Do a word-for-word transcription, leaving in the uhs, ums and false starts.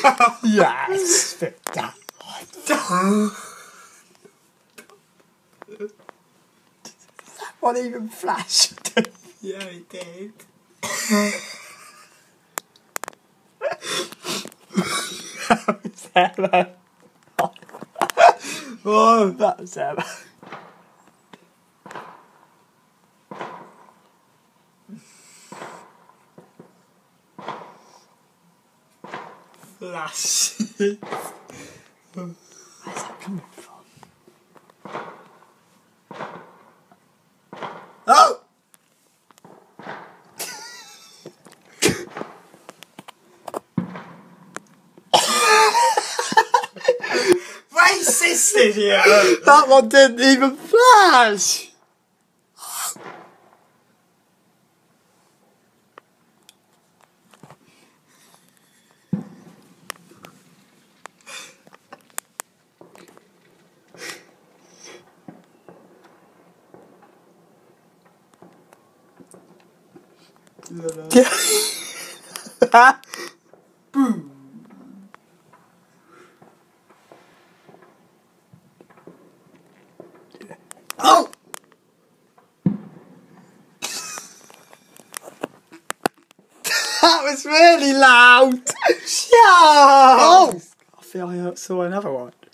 Yes, spit that. That one even flashed. Yeah, it did. That was Emma. Oh, that was Emma. Flash. Where's that coming from? Oh! Racist idiot! That one didn't even flash! Boom. Oh! That was really loud! Shut up! Oh! I feel I saw another one.